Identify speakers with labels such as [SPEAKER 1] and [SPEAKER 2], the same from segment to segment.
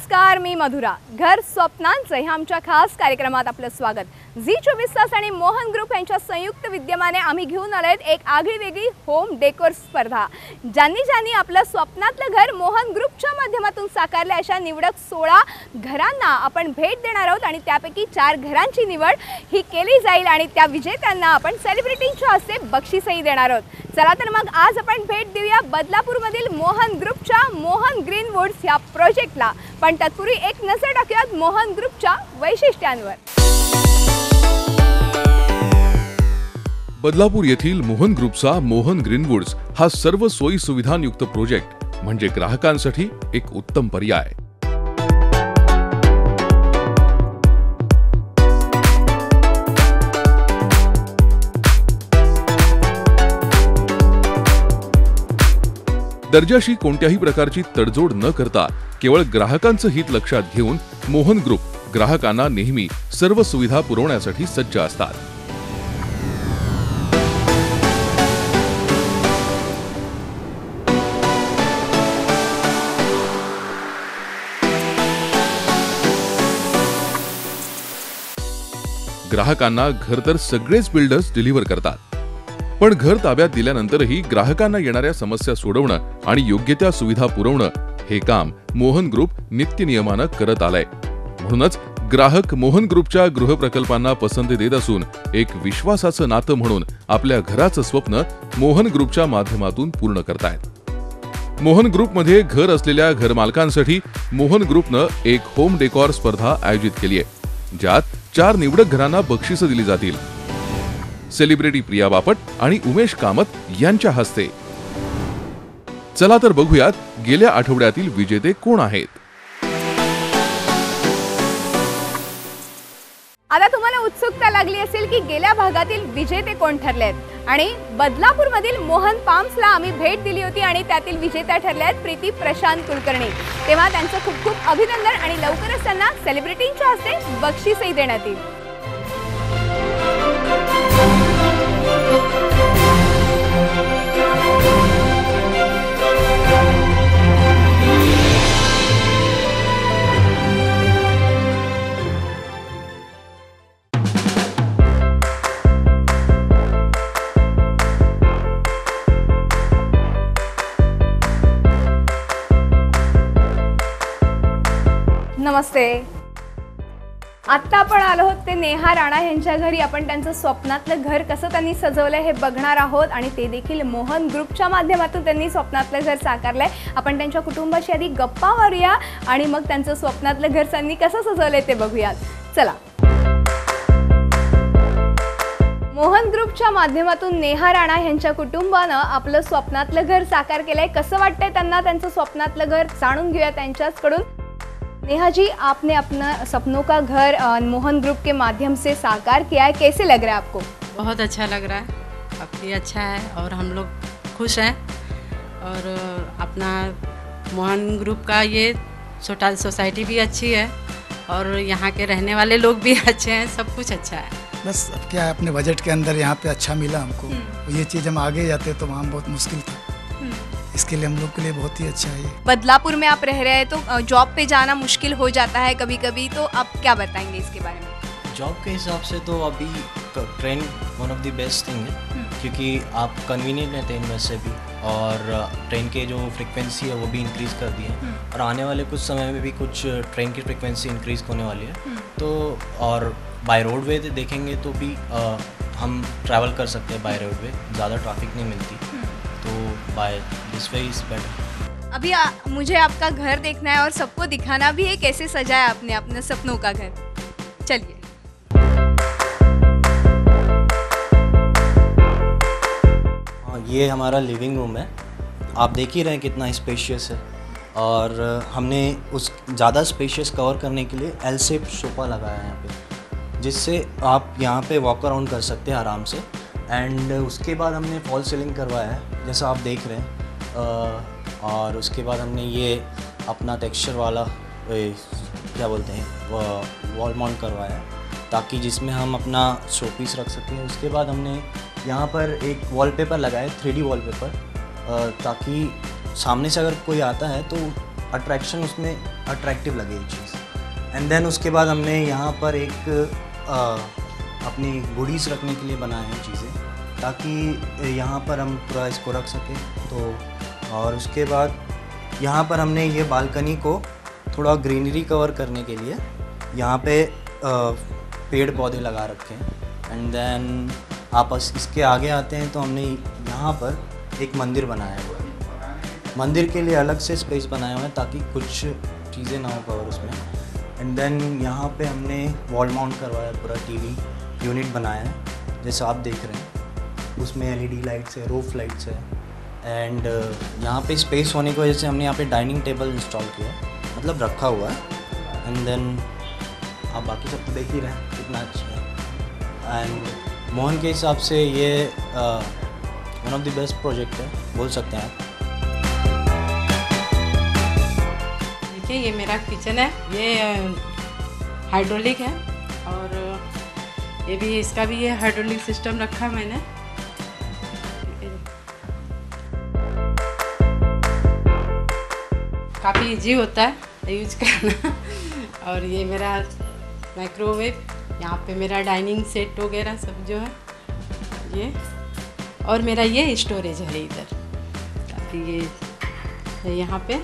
[SPEAKER 1] नमस्कार, मी मधुरा. घर स्वप्नांचं ह्या आमच्या खास कार्यक्रमात आपलं स्वागत. झी24 तास आणि मोहन ग्रुप यांच्या संयुक्त विद्यमाने आम्ही घेऊन आलोत एक आगळीवेगळी होम डेकोर स्पर्धा. ज्यांनी आपलं स्वप्नातलं घर मोहन ग्रुपच्या माध्यमातून साकारले अशा निवडक 16 घरांना आपण भेट देणार आहोत आणि त्यापैकी 4 घरांची निवड ही केली जाईल आणि त्या विजेत्यांना आपण सेलिब्रिटींच्या हस्ते बक्षीसही देणार आहोत. चला तर मग आज आपण भेट देऊया बदलापूरमधील मोहन ग्रुपच्या मोहन ग्रीन वुड्स ह्या प्रोजेक्टला. पण तत्पूर्वी एक नजर टाकूयात मोहन ग्रुपच्या वैशिष्ट्यांवर.
[SPEAKER 2] बदलापूर येथील मोहन ग्रुपचा मोहन ग्रीन वुड्स हा सर्व सोयी सुविधांयुक्त प्रोजेक्ट म्हणजे ग्राहकांसाठी एक उत्तम पर्याय. दर्जाशी कोणत्याही प्रकारची तडजोड न करता केवळ ग्राहकांचं हित लक्षात घेऊन मोहन ग्रुप ग्राहकांना नेहमी सर्व सुविधा पुरवण्यासाठी सज्ज असतात. ग्राहकांना घर तर सगळेच बिल्डर्स डिलिव्हर करतात, पण घर ताब्यात दिल्यानंतरही ग्राहकांना येणाऱ्या समस्या सोडवणं आणि योग्य त्या सुविधा पुरवणं हे काम मोहन ग्रुप नित्यनियमानं करत आलंय. म्हणूनच ग्राहक मोहन ग्रुपच्या गृहप्रकल्पांना पसंती देत असून एक विश्वासाचं नातं म्हणून आपल्या घराचं स्वप्न मोहन ग्रुपच्या माध्यमातून पूर्ण करतायत. मोहन ग्रुपमध्ये घर असलेल्या घरमालकांसाठी मोहन ग्रुपनं एक होम डेकॉर स्पर्धा आयोजित केली आहे, ज्यात 4 निवडक घरांना बक्षिसं दिली जातील. सेलिब्रिटी प्रिया बापट आणि उमेश कामत यांच्या हस्ते. चला तर बघूयात गेल्या आठवड्यातील विजेते कोण आहेत.
[SPEAKER 1] आता तुम्हाला उत्सुकता लागली असेल की गेल्या भागातील विजेते कोण ठरले आहेत आणि बदलापूरमधील मोहन पाम्सला आम्ही भेट दिली होती आणि त्यातील विजेत्या ठरल्या आहेत प्रीती प्रशांत कुलकर्णी. तेव्हा त्यांचं खूप खूप अभिनंदन आणि लवकरच त्यांना सेलिब्रिटींच्या हस्ते बक्षीसही देण्यात येईल. नमस्ते. आता आपण आलो आहोत ते नेहा राणा यांच्या घरी. आपण त्यांचं स्वप्नातलं घर कसं त्यांनी सजवलंय हे बघणार आहोत आणि ते देखील मोहन ग्रुपच्या माध्यमातून त्यांनी स्वप्नातलं घर साकारलंय. आपण त्यांच्या कुटुंबाशी आधी गप्पा मारूया आणि मग त्यांचं स्वप्नातलं घर त्यांनी कसं सजवलंय ते बघूयात. चला. मोहन ग्रुपच्या माध्यमातून नेहा राणा यांच्या कुटुंबानं आपलं स्वप्नातलं घर साकार केलंय. कसं वाटतंय त्यांना त्यांचं स्वप्नातलं घर जाणून घेऊया त्यांच्याकडून. नेहा जी, आपने अपना सपनों का घर मोहन ग्रुप के माध्यम से साकार किया है, कैसे लग रहा है आपको?
[SPEAKER 3] बहुत अच्छा लग रहा है, काफ़ी अच्छा है और हम लोग खुश हैं. और अपना मोहन ग्रुप का ये सोसाइटी भी अच्छी है और यहाँ के रहने वाले लोग भी अच्छे हैं, सब कुछ अच्छा है.
[SPEAKER 4] बस अब क्या है, अपने बजट के अंदर यहाँ पे अच्छा मिला हमको. ये चीज़ हम आगे जाते तो वहाँ बहुत मुश्किल था. इसके लिए हम लोग के लिए बहुत ही अच्छा है.
[SPEAKER 1] बदलापुर में आप रह रहे हैं तो जॉब पे जाना मुश्किल हो जाता है कभी कभी, तो आप क्या बताएंगे इसके बारे में?
[SPEAKER 5] जॉब के हिसाब से तो अभी train one of the best thing है, क्योंकि आप कन्वीनियंट है ट्रेन में से भी, और ट्रेन के जो फ्रिक्वेंसी है वो भी इंक्रीज़ कर दी है. और आने वाले कुछ समय में भी कुछ ट्रेन की फ्रिक्वेंसी इंक्रीज़ होने वाली है. तो और बाय रोडवे देखेंगे तो भी हम ट्रैवल कर सकते हैं बाय रोडवे, ज़्यादा ट्रैफिक नहीं मिलती. तो by this way is better.
[SPEAKER 1] अभी मुझे आपका घर देखना है और सबको दिखाना भी है कैसे सजाया आपने अपने सपनों का घर. चलिए.
[SPEAKER 5] ये हमारा लिविंग रूम है, आप देख ही रहे हैं कितना स्पेशियस है. और हमने उस ज़्यादा स्पेशियस कवर करने के लिए एल शेप सोफा लगाया है यहाँ पे, जिससे आप यहाँ पे वॉक अराउंड कर सकते हैं आराम से. एंड उसके बाद हमने फॉल सीलिंग करवाया है जैसा आप देख रहे हैं. और उसके बाद हमने ये अपना टेक्सचर वाला क्या बोलते हैं वॉल माउंट करवाया है, ताकि जिसमें हम अपना शो पीस रख सकें. उसके बाद हमने यहाँ पर एक वॉलपेपर लगाया है, 3D वॉलपेपर, ताकि सामने से अगर कोई आता है तो अट्रैक्शन उसमें अट्रैक्टिव लगे ये चीज़। एंड देन उसके बाद हमने यहाँ पर एक अपनी गुडीज़ रखने के लिए बनाए हैं चीज़ें, ताकि यहाँ पर हम पूरा इसको रख सकें। तो और उसके बाद यहाँ पर हमने ये बालकनी को थोड़ा ग्रीनरी कवर करने के लिए यहाँ पे पेड़ पौधे लगा रखे हैं। एंड देन आप इसके आगे आते हैं तो हमने यहाँ पर एक मंदिर बनाया हुआ है। मंदिर के लिए अलग से स्पेस बनाया हुआ है ताकि कुछ चीज़ें ना हो कवर उसमें। एंड देन यहाँ पे हमने वॉल माउंट करवाया, पूरा टीवी यूनिट बनाया है जैसे आप देख रहे हैं। उसमें LED लाइट्स है, रूफ लाइट्स है। एंड यहाँ पे स्पेस होने की वजह से हमने यहाँ पे डाइनिंग टेबल इंस्टॉल किया है, मतलब रखा हुआ है। एंड देन आप बाकी सब तो देख ही रहे हैं कितना अच्छा है। एंड मोहन के हिसाब से ये one of the best project है, बोल सकते हैं आप।
[SPEAKER 3] देखिए ये मेरा किचन है, ये हाइड्रोलिक है और ये भी, इसका भी ये हाइड्रोलिक सिस्टम रखा है मैंने। काफ़ी इजी होता है यूज करना। और ये मेरा माइक्रोवेव, यहाँ पे मेरा डाइनिंग सेट वगैरह सब जो है ये, और मेरा ये स्टोरेज है इधर, ताकि ये है यहाँ पे।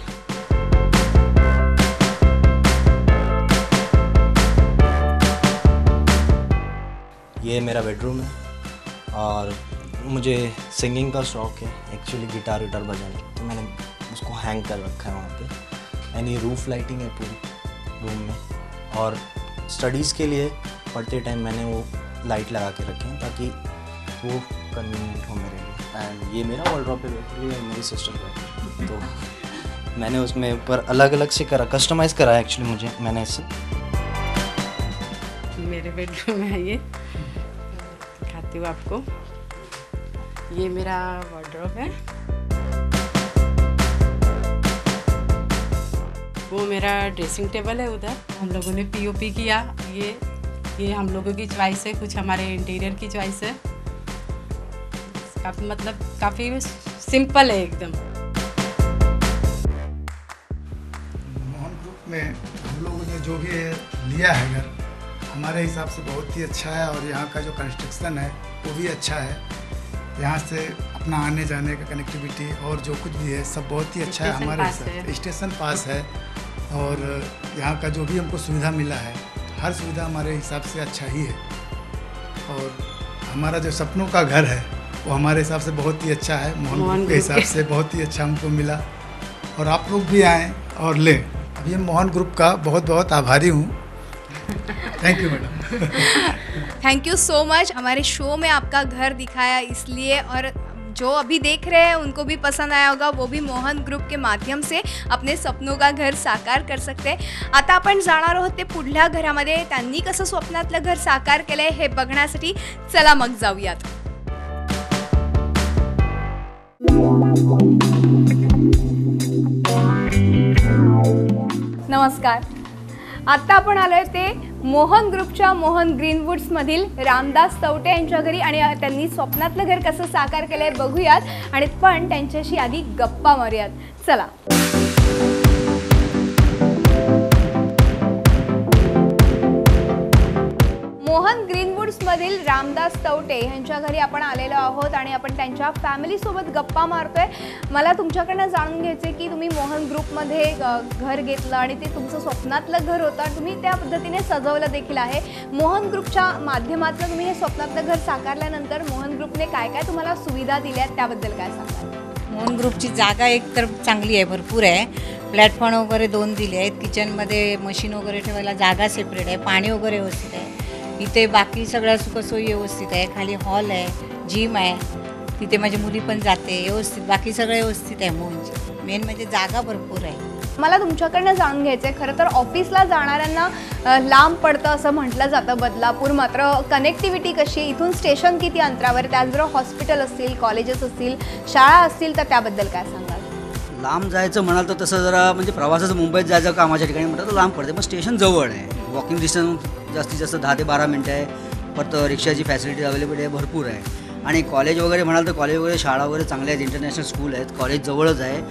[SPEAKER 5] ये मेरा बेडरूम है और मुझे सिंगिंग का शौक़ है एक्चुअली, गिटार विटार बजाने, तो मैंने उसको हैंग कर रखा है वहाँ पे। एंड ये रूफ लाइटिंग है पूरी रूम में। और स्टडीज़ के लिए पढ़ते टाइम मैंने वो लाइट लगा के रखे हैं ताकि वो कन्वीनियंट हो मेरे लिए। एंड ये मेरा वॉलड्रॉप पे बैठी है, मेरी सिस्टर पे, तो मैंने उसमें ऊपर अलग अलग से करा, कस्टमाइज़ करा है एक्चुअली मैंने इससे।
[SPEAKER 3] मेरे बेडरूम है ये, दिखाती हूँ आपको। ये मेरा वॉर्डरोब है, वो मेरा ड्रेसिंग टेबल है उधर। हम लोगों ने POP किया, ये हम लोगों की चॉइस है, कुछ हमारे इंटीरियर की चॉइस है। काफ़ी मतलब काफ़ी सिंपल है एकदम।
[SPEAKER 4] मोहन ग्रुप में हम लोगों ने जो भी लिया है घर, हमारे हिसाब से बहुत ही अच्छा है। और यहाँ का जो कंस्ट्रक्शन है वो भी अच्छा है। यहाँ से अपना आने जाने का कनेक्टिविटी और जो कुछ भी है सब बहुत ही अच्छा है हमारे हिसाब से। स्टेशन पास है और यहाँ का जो भी हमको सुविधा मिला है, हर सुविधा हमारे हिसाब से अच्छा ही है। और हमारा जो सपनों का घर है वो हमारे हिसाब से बहुत ही अच्छा है। मोहन ग्रुप के हिसाब से बहुत ही अच्छा हमको मिला और आप लोग भी आएँ और लें। अभी मोहन ग्रुप का बहुत बहुत आभारी हूँ। Thank you madam.
[SPEAKER 1] Thank you so much. हमारे शो में आपका घर दिखाया इसलिए, और जो अभी देख रहे हैं उनको भी पसंद आया होगा, वो भी मोहन ग्रुप के माध्यम से अपने स्वप्नों का घर साकार कर सकते। आता आपण जाणार आहोत ते पुढल्या घरामध्ये, त्यांनी कसं स्वप्नातलं घर साकार केलंय हे बघण्यासाठी। चला मग जाऊयात। नमस्कार। आत्ता आपण आलोय ते मोहन ग्रुपच्या मोहन ग्रीनवुड्स मधील रामदास तवटे यांच्या घरी, आणि त्यांनी स्वप्नातलं घर कसं साकार केलंय बघूयात आणि पण त्यांच्याशी आधी गप्पा मारूयात। चला। मोहन ग्रीनवुड्स मधील रामदास तवटे यांच्या घरी आपण आलेलो आहोत आणि आपण त्यांच्या फॅमिली सोबत गप्पा मारतोय। मला तुमच्याकडनं जाणून घ्यायचे की तुम्ही मोहन ग्रुपमध्ये घर घेतलं आणि ते तुमचं स्वप्नातलं घर होतं, तुम्ही त्या पद्धतीने सजवलं देखील आहे। मोहन ग्रुपच्या माध्यमातून तुम्ही हे स्वप्नातलं घर साकारल्यानंतर मोहन ग्रुपने काय काय तुम्हाला सुविधा दिल्यात त्याबद्दल काय सांगाल?
[SPEAKER 6] मोहन ग्रुपची जागा एक तर चांगली आहे, भरपूर आहे। प्लॅटफॉर्म वगैरे 2 दिले आहेत, किचनमध्ये मशीन वगैरे ठेवायला जागा सेपरेट आहे, पाणी वगैरे व्यवस्थित आहे। इथे बाकी सगळ्या सुखसोयी व्यवस्थित आहे, खाली हॉल आहे, जिम आहे, तिथे माझी मुली पण जाते व्यवस्थित, बाकी सगळं व्यवस्थित आहे। मोहनची मेन म्हणजे जागा भरपूर आहे।
[SPEAKER 1] मला तुमच्याकडनं जाणून घ्यायचं आहे, खरं तर ऑफिसला जाणाऱ्यांना लांब पडतं असं म्हटलं जातं बदलापूर, मात्र कनेक्टिव्हिटी कशी, इथून स्टेशन किती अंतरावर, त्याचबरोबर हॉस्पिटल असतील, कॉलेजेस असतील, शाळा असतील, तर त्याबद्दल काय सांगाल?
[SPEAKER 7] लांब जायचं म्हणाल तर तसं जरा म्हणजे प्रवासाचं मुंबईत जायचं कामाच्या ठिकाणी म्हटलं तर लांब पडते, पण स्टेशन जवळ आहे। वॉकिंग डिस्टन्स जास्तीत जास्त 10 ते 12 मिनटं आहे, परत रिक्षाची फॅसिलिटी अवेलेबल आहे, भरपूर आहे। आणि कॉलेज वगैरे म्हणाल तर कॉलेज वगैरे शाळा वगैरे चांगल्या आहेत, इंटरनॅशनल स्कूल आहेत, कॉलेज जवळच आहे।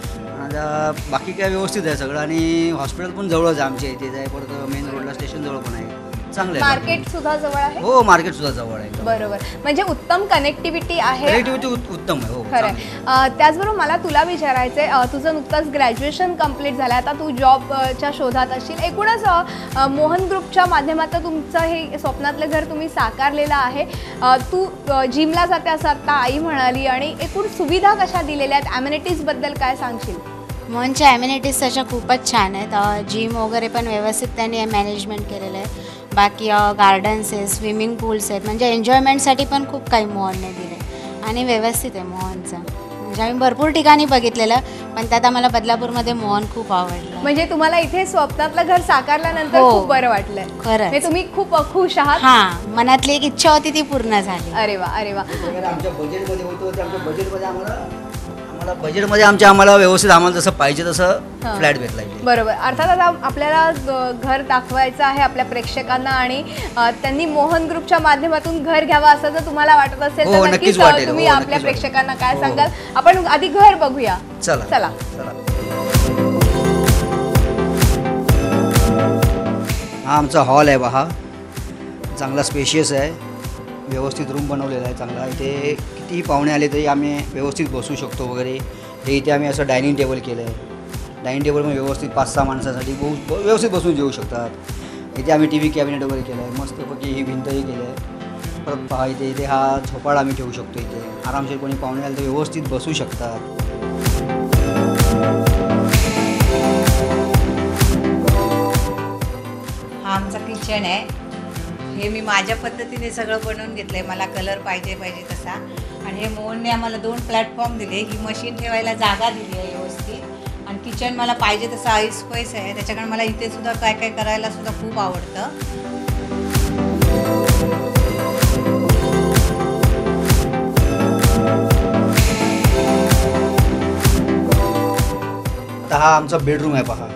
[SPEAKER 7] आता बाकी काय व्यवस्थित आहे सगळं आणि हॉस्पिटल पण जवळच आहे आमच्या इथे आहे, परत मेन रोडला स्टेशन जवळ पण आहे, चांगलं आहे.
[SPEAKER 1] मार्केट सुद्धा जवळ आहे.
[SPEAKER 7] हो मार्केट सुद्धा जवळ आहे.
[SPEAKER 1] बरोबर, म्हणजे उत्तम कनेक्टिव्हिटी आहे.
[SPEAKER 7] कनेक्टिव्हिटी उत्तम आहे. हो
[SPEAKER 1] खरं आहे. त्याचबरोबर मला तुला विचारायचं आहे, तुझं नुकतंच ग्रॅज्युएशन कंप्लीट झालं, आता तू जॉबच्या शोधात असशील. एकूणच मोहन ग्रुपच्या माध्यमातून तुमचं हे स्वप्नातलं घर तुम्ही साकारलेलं आहे. तू जिमला जाते असं आत्ता आई म्हणाली, आणि एकूण सुविधा कशा दिलेल्या आहेत, ॲम्युनिटीजबद्दल काय सांगशील?
[SPEAKER 8] मोहनच्या ॲम्युनिटीज तशा खूपच छान आहेत. जिम वगैरे पण व्यवस्थित त्यांनी मॅनेजमेंट केलेलं आहे. बाकी गार्डन्स आहे, स्विमिंग पूल्स आहेत, म्हणजे एन्जॉयमेंटसाठी पण खूप काही मोहनने दिले आणि व्यवस्थित आहे मोहनचं. म्हणजे आम्ही भरपूर ठिकाणी बघितलेलं, पण त्यात आम्हाला बदलापूरमध्ये मोहन खूप आवडलं.
[SPEAKER 1] म्हणजे तुम्हाला इथे स्वप्नातलं घर साकारल्यानंतर
[SPEAKER 8] हो.
[SPEAKER 1] खूप बरं वाटलंय.
[SPEAKER 8] खरंच.
[SPEAKER 1] म्हणजे तुम्ही खूप खुश आहात.
[SPEAKER 8] हां, मनातली एक इच्छा होती ती पूर्ण झाली.
[SPEAKER 1] अरे वा, अरे वा.
[SPEAKER 7] आमच्या बजेटमध्ये होतं, आमच्या बजेटमध्ये आम्हाला व्यवस्थित आम्हाला जसं पाहिजे तसं फ्लॅट भेटला इथे.
[SPEAKER 1] बरोबर. अर्थात आता आपल्याला घर दाखवायचं आहे आपल्या प्रेक्षकांना, आणि त्यांनी मोहन ग्रुपच्या माध्यमातून घर घ्यावं असं जर तुम्हाला वाटत असेल
[SPEAKER 7] हो,
[SPEAKER 1] तर
[SPEAKER 7] नक्कीच
[SPEAKER 1] नक्कीच
[SPEAKER 7] वाटेल.
[SPEAKER 1] तुम्ही
[SPEAKER 7] हो,
[SPEAKER 1] आपल्या
[SPEAKER 7] नक्कीच
[SPEAKER 1] प्रेक्षकांना काय
[SPEAKER 7] हो.
[SPEAKER 1] सांगाल? आपण आधी घर बघूया.
[SPEAKER 7] चला
[SPEAKER 1] चला.
[SPEAKER 7] हा आमचा हॉल आहे पहा, चांगला स्पेशियस आहे, व्यवस्थित रूम बनवलेला आहे चांगला. इथे कितीही पाहुणे आले तरी आम्ही व्यवस्थित बसू शकतो वगैरे. हे इथे आम्ही असं डायनिंग टेबल केलं आहे. डायनिंग टेबल पण व्यवस्थित 5-6 माणसासाठी व्यवस्थित बसून जेवू शकतात. इथे आम्ही TV कॅबिनेट वगैरे केलं आहे, मस्तपैकी ही भिंतही केली आहे. परत पहा इथे हा झोपाळा आम्ही ठेवू शकतो. इथे आरामशीर कोणी पाहुणे आले तर व्यवस्थित बसू शकतात.
[SPEAKER 6] हा आमचा किचन आहे. हे मी माझ्या पद्धतीने सगळं बनवून घेतलं आहे, मला कलर पाहिजे तसा. आणि हे मोहनने आम्हाला 2 प्लॅटफॉर्म दिले, ही मशीन ठेवायला जागा दिली आहे व्यवस्थित. आणि किचन मला पाहिजे तसं ऐसपैस आहे, त्याच्याकडे मला इथे सुद्धा काय काय करायला सुद्धा खूप आवडतं.
[SPEAKER 7] आता हा आमचा बेडरूम आहे पहा.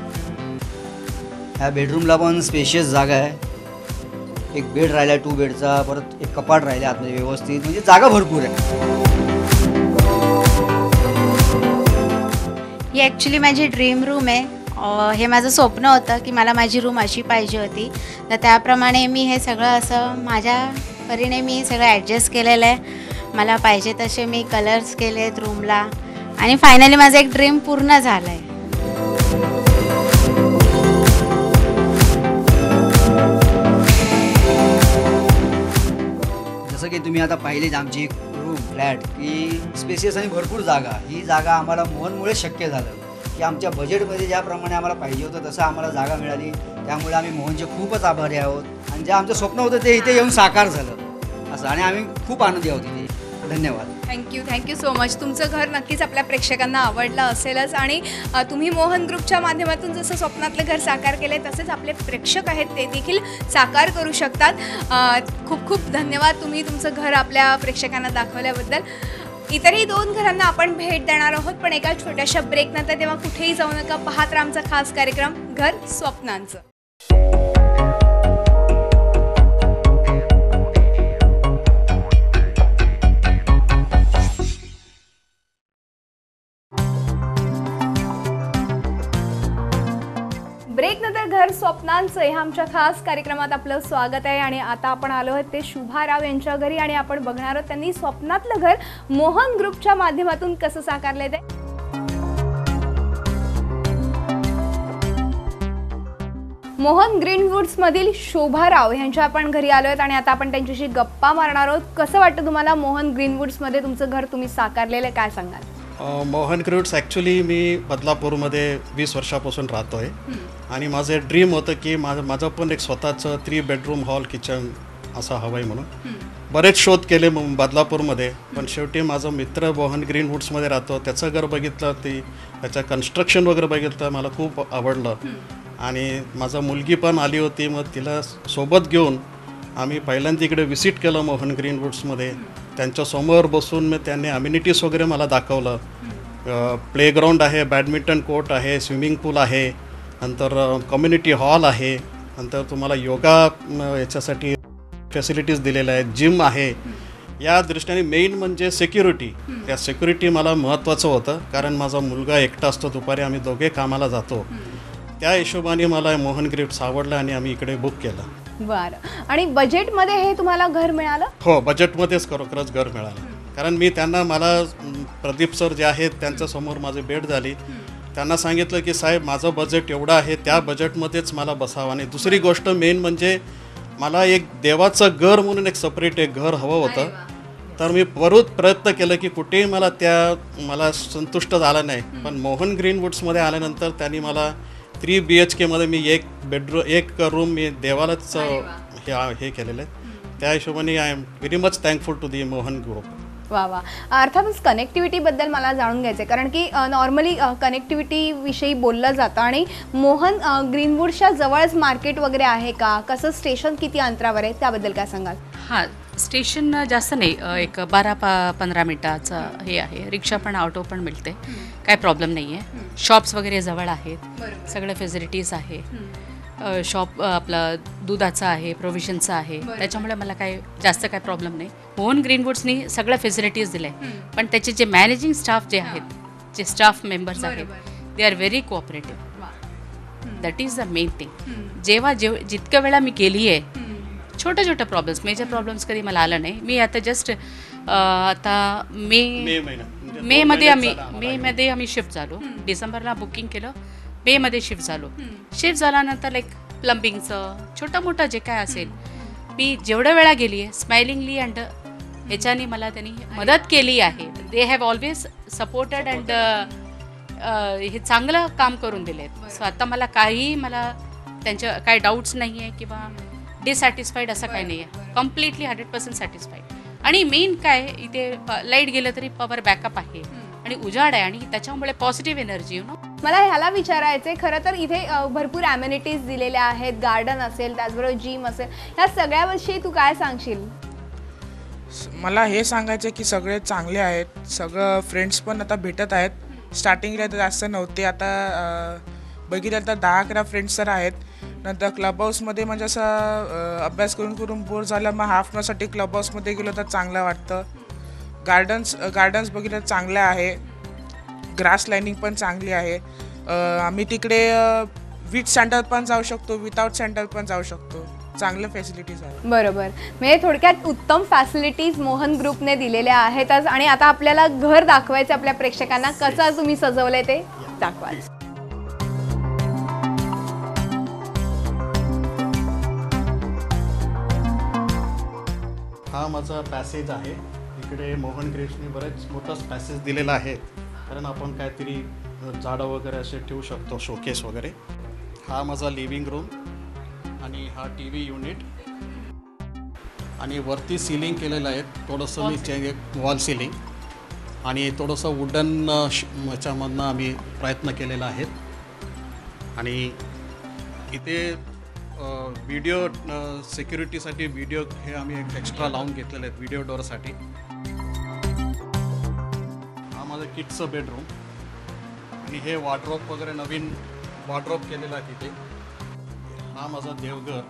[SPEAKER 7] ह्या बेडरूमला पण स्पेशियस जागा आहे. एक बेड राहिला 2 बेडचा, परत एक कपाट राहिले आतमध्ये व्यवस्थित, म्हणजे जागा भरपूर आहे.
[SPEAKER 8] ही ॲक्च्युली माझी ड्रीम रूम आहे. हे माझं स्वप्न होतं की मला माझी रूम अशी पाहिजे होती, तर त्याप्रमाणे मी हे सगळं असं माझ्या परीने मी सगळं ॲडजस्ट केलेलं आहे. मला पाहिजे तसे मी कलर्स केले आहेत रूमला, आणि फायनली माझं एक ड्रीम पूर्ण झालं आहे.
[SPEAKER 7] जसं की तुम्ही आता पाहिलेच आमची रूम फ्लॅट की स्पेसियस आणि भरपूर जागा. ही जागा आम्हाला मोहनमुळे शक्य झालं की आमच्या बजेटमध्ये ज्याप्रमाणे आम्हाला पाहिजे होतं तसं आम्हाला जागा मिळाली. त्यामुळे आम्ही मोहनचे खूपच आभारी आहोत, आणि जे आमचं स्वप्न होतं ते इथे येऊन साकार झालं असं, आणि आम्ही खूप आनंदी आहोत इथे. धन्यवाद.
[SPEAKER 1] Thank you so much. तुमचं घर नक्कीच आपल्या प्रेक्षकांना आवडलं असेलच, आणि तुम्ही मोहन ग्रुपच्या माध्यमातून जसं स्वप्नातलं घर साकार केलं तसेच आपले प्रेक्षक आहेत ते देखील साकार करू शकतात. खूप खूप धन्यवाद तुम्ही तुमचं घर आपल्या प्रेक्षकांना दाखवल्याबद्दल. इतरही 2 घरांना आपण भेट देणार आहोत, पण एका छोट्याशा ब्रेकनंतर. तेव्हा कुठेही जाऊ नका, पाहत राहा आमचा खास कार्यक्रम घर स्वप्नांचं. ब्रेकनंतर घर स्वप्नांचं ह्या आमच्या खास कार्यक्रमात आपलं स्वागत आहे. आणि आता आपण आलो आहोत ते शुभा राव यांच्या घरी, आणि आपण बघणार आहोत त्यांनी स्वप्नातलं घर मोहन ग्रुपच्या माध्यमातून कसं साकारलंय ते. मोहन ग्रीनवुड्स मधील शोभा राव यांच्या आपण घरी आलो आहेत, आणि आता आपण त्यांच्याशी गप्पा मारणार आहोत. कसं वाटतं तुम्हाला मोहन ग्रीनवुड्स मध्ये तुमचं घर तुम्ही साकारलेलं, काय सांगाल?
[SPEAKER 9] मोहन ग्रीनवुड्स ॲक्च्युली मी बदलापूरमध्ये 20 वर्षापासून राहतो आहे, आणि माझं ड्रीम होतं की माझं पण एक स्वतःचं 3 बेडरूम हॉल किचन असं हवं आहे म्हणून. बरेच शोध केले बदलापूरमध्ये, पण शेवटी माझा मित्र मोहन ग्रीनवुड्समध्ये राहतो, त्याचं घर बघितलं, त्याचं कन्स्ट्रक्शन वगैरे बघितलं, मला खूप आवडलं. आणि माझा मुलगी पण आली होती, मग तिला सोबत घेऊन आम्ही पहिल्यांदा इकडे विजिट केलं मोहन ग्रीनवुड्समध्ये. त्यांच्यासमोर बसून मग त्यांनी अम्युनिटीज वगैरे मला दाखवलं. प्लेग्राऊंड आहे, बॅडमिंटन कोर्ट आहे, स्विमिंग पूल आहे, नंतर कम्युनिटी हॉल आहे, नंतर तुम्हाला योगा याच्यासाठी फॅसिलिटीज दिलेल्या आहेत, जिम आहे, या दृष्टीने मेन म्हणजे सिक्युरिटी. त्या सिक्युरिटी मला महत्त्वाचं होतं, कारण माझा मुलगा एकटा असतो, दुपारी आम्ही दोघे कामाला जातो. त्या हिशोबाने मला मोहन ग्रिप्स आवडलं आणि आम्ही इकडे बुक केलं.
[SPEAKER 1] बरं. आणि बजेटमध्ये हे तुम्हाला घर मिळालं?
[SPEAKER 9] हो, बजेटमध्येच खरोखरच घर मिळालं. कारण मी त्यांना, मला प्रदीप सर जे आहेत त्यांच्यासमोर माझी भेट झाली, त्यांना सांगितलं की साहेब माझं बजेट एवढं आहे, त्या बजेटमध्येच मला बसावं. आणि दुसरी गोष्ट मेन म्हणजे मला एक देवाचं घर म्हणून एक सेपरेट एक घर हवं होतं. तर मी बरोच प्रयत्न केलं की कुठेही मला संतुष्ट झालं नाही. पण मोहन ग्रीनवूड्समध्ये आल्यानंतर त्यांनी मला 3 BHK मध्ये मी एक रूम मी देवालाच हे केलेलं आहे. त्या हिशोबाने I am very much thankful to the Mohan group.
[SPEAKER 1] वा वा. अर्थातच कनेक्टिव्हिटीबद्दल मला जाणून घ्यायचं आहे, कारण की नॉर्मली कनेक्टिव्हिटीविषयी बोललं जातं. आणि मोहन ग्रीनवूडच्या जवळच मार्केट वगैरे आहे का? कसं स्टेशन किती अंतरावर आहे त्याबद्दल काय सांगाल?
[SPEAKER 10] हां, स्टेशन जास्त नाही, एक 12-15 मिनटाचं हे आहे. रिक्षा पण, ऑटो पण मिळते, काय प्रॉब्लेम नाही आहे. शॉप्स वगैरे जवळ आहेत, सगळ्या फॅसिलिटीज आहे. शॉप आपलं दुधाचं आहे, प्रोव्हिजनचं आहे, त्याच्यामुळे मला जास्त काय प्रॉब्लेम नाही. मोहन ग्रीनवूड्सनी सगळ्या फॅसिलिटीज दिल्या आहे. पण त्याचे जे मॅनेजिंग स्टाफ जे आहेत, जे स्टाफ मेंबर्स आहेत, they are very cooperative. That is the main thing. जितक्या वेळा मी केली आहे, छोटे प्रॉब्लेम्स, मेजर प्रॉब्लेम्स कधी मला आलं नाही. मी आता जस्ट आता मेमध्ये आम्ही शिफ्ट झालो. डिसेंबरला बुकिंग केलं, मेमध्ये शिफ्ट झाल्यानंतर लाईक प्लंबिंगचं छोटं मोठं जे काय असेल, मी जेवढ्या वेळा गेली आहे स्माइलिंगली, अँड ह्याच्याने मला त्यांनी मदत केली आहे. They have always supported and हे चांगलं काम करून दिले आहेत. सो आता मला त्यांच्या काही डाऊट्स नाही आहे किंवा डिसॅटिस्फाईड असं काही नाही आहे. Completely 100% satisfied. आणि मेन काय, इथे लाईट गेलं तरी पॉवर बॅकअप आहे आणि उजाड आहे, आणि त्याच्यामुळे पॉझिटिव्ह एनर्जी
[SPEAKER 1] मला ह्याला विचारायचं आहे. खरं तर इथे भरपूर ॲम्युनिटीज दिलेल्या आहेत, गार्डन असेल, त्याचबरोबर जिम असेल, ह्या सगळ्याविषयी तू काय सांगशील?
[SPEAKER 11] मला हे सांगायचं की सगळे चांगले आहेत. सगळं फ्रेंड्स पण आता भेटत आहेत. स्टार्टिंगला तर जास्त नव्हते, आता बघितलं तर 10-11 फ्रेंड्स तर आहेत. नंतर क्लब हाऊसमध्ये म्हणजे असं अभ्यास करून बोर झालं, मग हाफ साठी क्लब हाऊसमध्ये गेलो तर चांगलं वाटतं. गार्डन्स बघितलं चांगलं आहे. ग्रास लाईनिंग पण चांगली आहे. आम्ही तिकडे विथ सँडल पण जाऊ शकतो, विदाउट सँडल पण जाऊ शकतो. चांगल्या फॅसिलिटीज आहेत.
[SPEAKER 1] बरोबर. म्हणजे थोडक्यात उत्तम फॅसिलिटीज मोहन ग्रुपने दिलेल्या आहेतच. आणि आता आपल्याला घर दाखवायचं आपल्या प्रेक्षकांना, कसं तुम्ही सजवलंय ते दाखवा.
[SPEAKER 9] हा माझा पॅसेज आहे. इकडे मोहन ग्रीप्सने बरेच मोठंच पॅसेज दिलेला आहे, कारण आपण काहीतरी झाडं वगैरे असे ठेवू शकतो, शोकेस वगैरे. हा माझा लिव्हिंग रूम, आणि हा TV युनिट, आणि वरती सिलिंग केलेलं आहे थोडंसं मी वॉल सिलिंग, आणि थोडंसं वुडन ह्याच्यामधनं आम्ही प्रयत्न केलेला आहे. आणि इथे व्हिडिओ सिक्युरिटीसाठी व्हिडिओ हे आम्ही एक्स्ट्रा लावून घेतलेले आहेत, व्हिडिओ डोअरसाठी. हा माझं किड्सचं बेडरूम, आणि हे वॉर्डरोब वगैरे नवीन वॉर्डरोब केलेला आहे तिथे. हा माझा देवघर,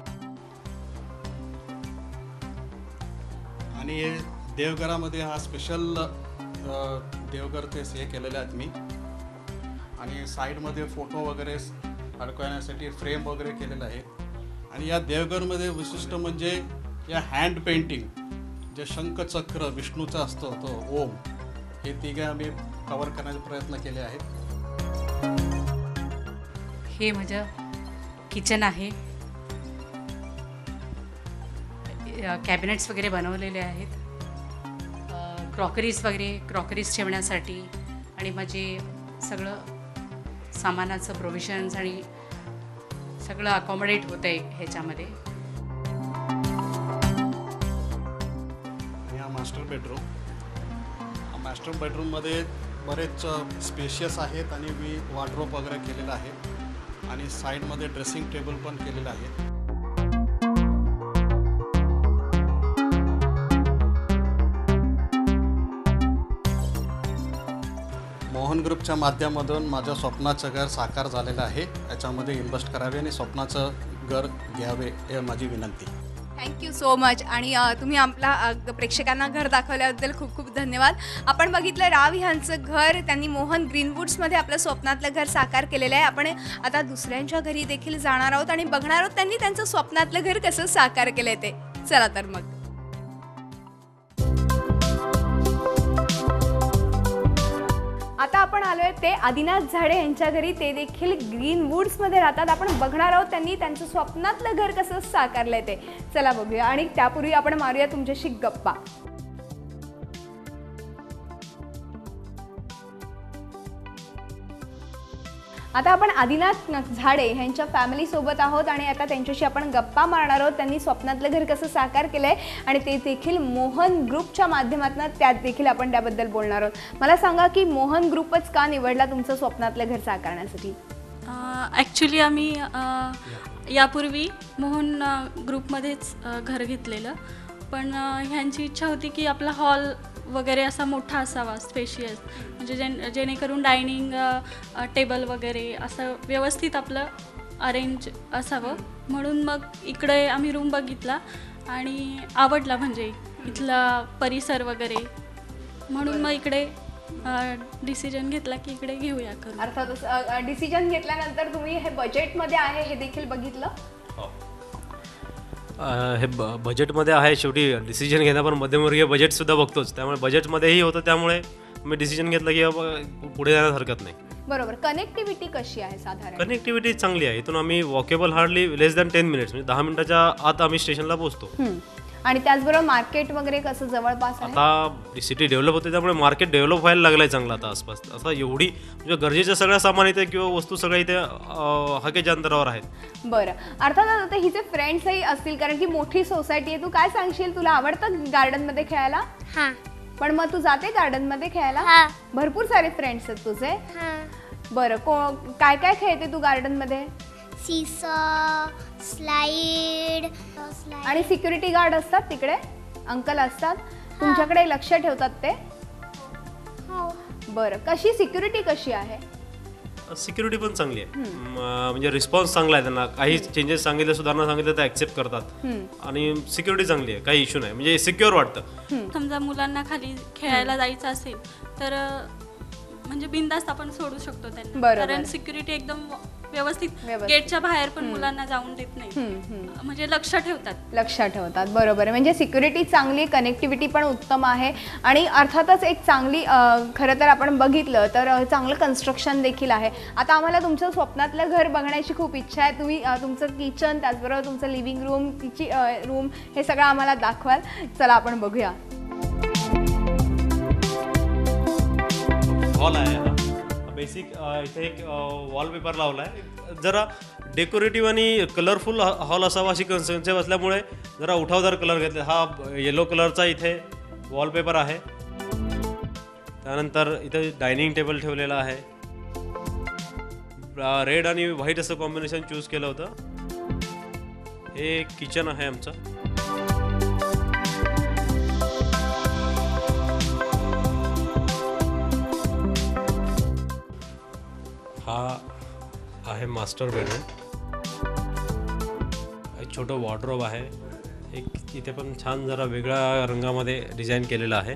[SPEAKER 9] आणि हे देवघरामध्ये हा स्पेशल देवघर ते हे केलेले आहेत मी. आणि साईडमध्ये फोटो वगैरे अडकवण्यासाठी फ्रेम वगैरे केलेलं आहे. आणि या देवघरमध्ये विशिष्ट म्हणजे या हँड पेंटिंग, जे शंखचक्र विष्णूचा असतो तो ओम, हे तिघे आम्ही कव्हर करण्याचे प्रयत्न केले आहेत.
[SPEAKER 10] हे माझं किचन आहे. कॅबिनेट्स वगैरे बनवलेले आहेत, क्रॉकरीज ठेवण्यासाठी, आणि माझे सगळं सामानाचं प्रोव्हिजन्स आणि सगळं अकॉमोडेट होतं आहे ह्याच्यामध्ये.
[SPEAKER 9] हा मास्टर बेडरूम. मास्टर बेडरूममध्ये बरेच स्पेशियस आहेत, आणि मी वॉर्डरोब वगैरे केलेलं आहे, आणि साईडमध्ये ड्रेसिंग टेबल पण केलेलं आहे. मोहन ग्रुपच्या माध्यमातून माझ्या स्वप्नाचं घर साकार झालेलं आहे. याच्यामध्ये इन्व्हेस्ट करावे आणि स्वप्नाचं घर घ्यावे, हे माझी विनंती.
[SPEAKER 1] Thank you so much. आणि तुम्ही आपला प्रेक्षकांना घर दाखवल्याबद्दल खूप खूप धन्यवाद. आपण बघितलं राव ह्यांचं घर, त्यांनी मोहन ग्रीनवूड्समध्ये आपलं स्वप्नातलं घर साकार केलेलं आहे. आपण आता दुसऱ्यांच्या घरी देखील जाणार आहोत आणि बघणार आहोत त्यांनी त्यांचं स्वप्नातलं घर कसं साकार केलं ते. चला तर मग. आता आपण आलोय ते आदिनाथ झाडे यांच्या घरी. ते देखील ग्रीनवूड्समध्ये राहतात. आपण बघणार आहोत त्यांनी त्यांचं स्वप्नातलं घर कसं साकारलंय ते. चला बघूया. आणि त्यापूर्वी आपण मारूया तुमच्याशी गप्पा. आता आपण आदिनाथ झाडे यांच्या फॅमिली सोबत आहोत आणि आता त्यांच्याशी आपण गप्पा मारणार आहोत. त्यांनी स्वप्नातलं घर कसं साकार केलंय आणि ते देखील मोहन ग्रुपच्या माध्यमातून त्यात देखील आपण त्याबद्दल बोलणार आहोत. मला सांगा की मोहन ग्रुपच का निवडला तुमचं स्वप्नातलं घर साकारण्यासाठी?
[SPEAKER 12] ॲक्च्युली आम्ही यापूर्वी मोहन ग्रुपमध्येच घर घेतलेलं, पण ह्यांची इच्छा होती की आपला हॉल वगैरे असा मोठा असावा, स्पेशियस, म्हणजे जेणेकरून डायनिंग टेबल वगैरे असं व्यवस्थित आपलं अरेंज असावं. म्हणून मग इकडे आम्ही रूम बघितला आणि आवडला, म्हणजे इथला परिसर वगैरे, म्हणून मग इकडे डिसिजन घेतला की इकडे घेऊया करू.
[SPEAKER 1] अर्थातच डिसिजन घेतल्यानंतर तुम्ही हे बजेटमध्ये आहे हे देखील बघितलं?
[SPEAKER 13] हे बजेटमध्ये आहे. शेवटी डिसिजन घेणं पण मध्यमवर्गीय बजेटसुद्धा बघतोच, त्यामुळे बजेटमध्येही होतं, त्यामुळे मी डिसिजन घेतलं की बाबा पुढे जाण्यास हरकत नाही.
[SPEAKER 1] बरोबर. कनेक्टिव्हिटी कशी आहे साधारण?
[SPEAKER 13] कनेक्टिव्हिटी चांगली आहे. इथून आम्ही walkable hardly less than 10 minutes, म्हणजे 10 मिनिटाच्या आत आम्ही स्टेशनला पोहोचतो.
[SPEAKER 1] आणि त्याचबरोबर मार्केट वगैरे कसं जवळपास आहे?
[SPEAKER 13] आता सिटी डेव्हलप होते त्यामुळे मार्केट डेव्हलप व्हायला लागलं आहे चांगलं आता आसपास. असं एवढी म्हणजे गरजेचं सगळं सामान इथे किंवा वस्तू सगळ्या इथे हाकेच्या अंतरावर आहेत.
[SPEAKER 1] बरं. अर्थात आता हिचे फ्रेंड्सही असतील, कारण की मोठी सोसायटी आहे. तू काय सांगशील, तुला आवडतं गार्डनमध्ये खेळायला?
[SPEAKER 14] हां.
[SPEAKER 1] पण मग तू जाते गार्डनमध्ये खेळायला? भरपूर सारे फ्रेंड्स आहेत तुझे? बरं. काय काय खेळते तू गार्डनमध्ये?
[SPEAKER 14] Seesaw, slide.
[SPEAKER 1] आणि सिक्युरिटी गार्ड असतात तिकडे, अंकल असतात, तुमच्याकडे लक्ष ठेवतात ते?
[SPEAKER 14] हो.
[SPEAKER 1] बरं. कशी सिक्युरिटी कशी आहे?
[SPEAKER 13] सिक्युरिटी पण चांगली आहे, म्हणजे रिस्पॉन्स चांगला आहे. त्यांना काही चेंजेस सांगितले, सुधारणा सांगितले तर ॲक्सेप्ट करतात. आणि सिक्युरिटी चांगली आहे, काही इश्यू नाही, म्हणजे सिक्युअर वाटतं.
[SPEAKER 12] समजा मुलांना खाली खेळायला जायचं असेल तर म्हणजे बिनधास्त आपण सोडू शकतो त्यांना, कारण सिक्युरिटी एकदम व्यवस्थित गेटच्या बाहेर पण मुलांना जाऊन देत नाही, म्हणजे लक्ष ठेवतात. बरोबर आहे. म्हणजे सिक्युरिटी चांगली, कनेक्टिव्हिटी पण उत्तम आहे आणि अर्थातच एक चांगली खरं तर आपण बघितलं तर चांगलं कन्स्ट्रक्शन देखील आहे. आता आम्हाला तुमचं स्वप्नातलं घर बघण्याची खूप इच्छा आहे. तुम्ही तुमचं किचन, त्याचबरोबर तुमचं लिव्हिंग रूम, तिची रूम, हे सगळं आम्हाला दाखवाल. चला आपण बघूया.
[SPEAKER 13] हॉल आहे हा बेसिक. इथे एक वॉलपेपर लावला आहे. जरा डेकोरेटिव्ह आणि कलरफुल हॉल असावा अशी कन्सेप्ट असल्यामुळे जरा उठावदार कलर घेतले. हा येलो कलरचा इथे वॉलपेपर आहे. त्यानंतर इथे डायनिंग टेबल ठेवलेला आहे. रेड आणि व्हाईट असं कॉम्बिनेशन चूज केलं होतं. हे किचन आहे आमचं. हा आहे मास्टर बेडरूम. एक छोटं वॉर्डरोब आहे. एक इथे पण छान जरा वेगळ्या रंगामध्ये डिझाईन केलेलं आहे.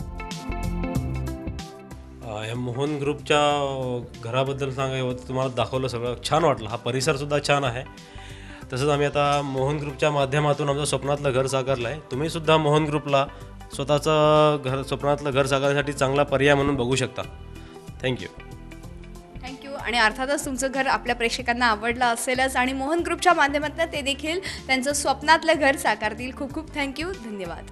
[SPEAKER 13] या मोहन ग्रुपच्या घराबद्दल सांगायचं तुम्हाला दाखवलं, सगळं छान वाटलं. हा परिसरसुद्धा छान आहे. तसंच आम्ही आता मोहन ग्रुपच्या माध्यमातून आमचं स्वप्नातलं घर साकारलं आहे. तुम्हीसुद्धा मोहन ग्रुपला स्वतःचं घर, स्वप्नातलं घर साकारण्यासाठी चांगला पर्याय म्हणून बघू शकता. थँक्यू.
[SPEAKER 1] आणि अर्थातच तुमचं घर आपल्या प्रेक्षकांना आवडलं असेलच आणि मोहन ग्रुपच्या माध्यमातून ते देखील त्यांचं स्वप्नातलं घर साकारतील. खूप खूप थँक्यू. धन्यवाद.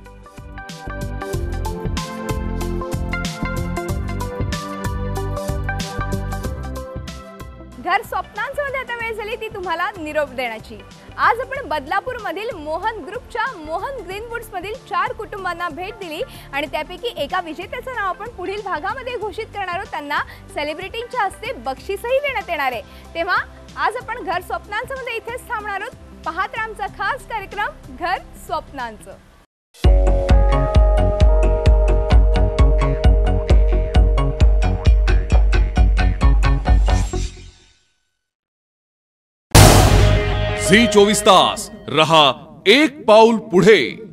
[SPEAKER 1] घर स्वप्नांमध्ये आता वेळ झाली ती तुम्हाला निरोप देण्याची. आज आपण बदलापूरमधील मोहन ग्रुपच्या मोहन ग्रीनवूड्समधील 4 कुटुंबांना भेट दिली आणि त्यापैकी एका विजेत्याचं नाव आपण पुढील भागामध्ये घोषित करणार आहोत. त्यांना सेलिब्रिटींच्या हस्ते बक्षीसही देण्यात येणार आहे. तेव्हा आज आपण घर स्वप्नांमध्ये इथेच थांबणार आहोत. पाहत राहा आमचा खास कार्यक्रम घर स्वप्नांचं.
[SPEAKER 2] झी 24 तास रहा एक पाऊल पुढे.